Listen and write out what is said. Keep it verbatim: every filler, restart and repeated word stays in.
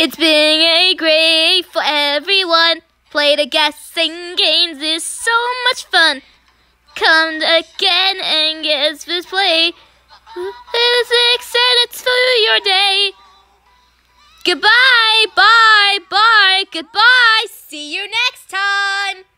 It's been a great for everyone. Play the guessing games is so much fun. Come again and guess this play. It's excited for your day. Goodbye, bye, bye, goodbye. See you next time.